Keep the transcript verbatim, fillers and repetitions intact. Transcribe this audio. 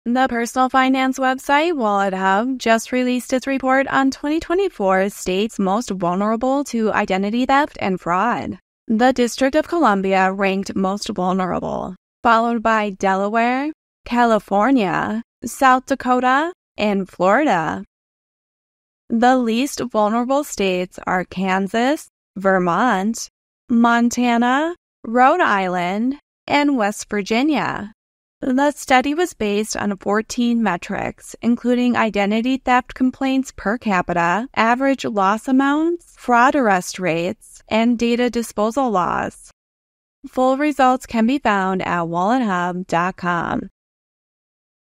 The personal finance website Wallet Hub just released its report on twenty twenty-four states most vulnerable to identity theft and fraud. The District of Columbia ranked most vulnerable, followed by Delaware, California, South Dakota, and Florida. The least vulnerable states are Kansas, Vermont, Montana, Rhode Island, and West Virginia. The study was based on fourteen metrics, including identity theft complaints per capita, average loss amounts, fraud arrest rates, and data disposal laws. Full results can be found at wallet hub dot com.